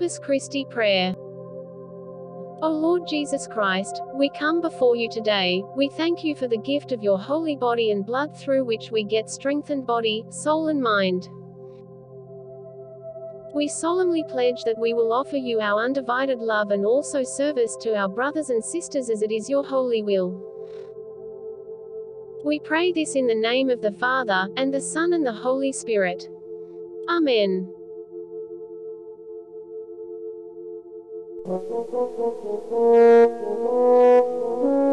Corpus Christi prayer. O Lord Jesus Christ, we come before you today. We thank you for the gift of your holy body and blood through which we get strengthened body, soul and mind. We solemnly pledge that we will offer you our undivided love and also service to our brothers and sisters as it is your holy will. We pray this in the name of the Father, and the Son and the Holy Spirit. Amen. Thank you.